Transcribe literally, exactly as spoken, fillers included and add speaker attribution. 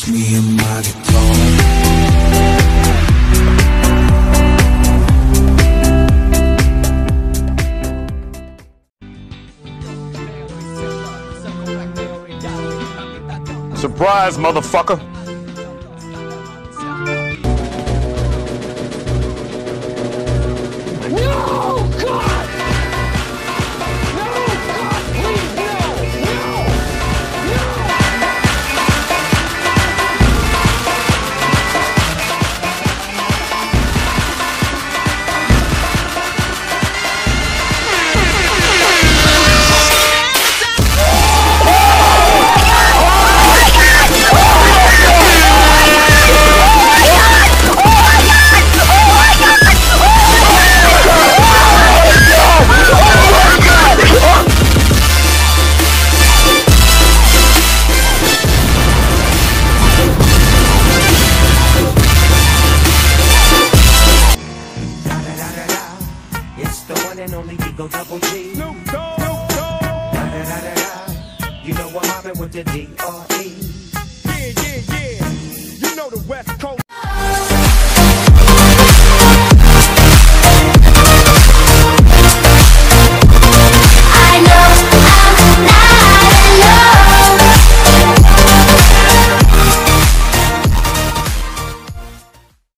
Speaker 1: just me and my guitar.
Speaker 2: Surprise, motherfucker!
Speaker 3: No, God! No, God, please, no! No!
Speaker 4: It's the one and only Eagle Double G.
Speaker 3: Snoop Dogg, Snoop Dogg.
Speaker 4: Da, da, da, da, da. You know I'm mobbing with the D R E.
Speaker 3: Yeah, yeah, yeah.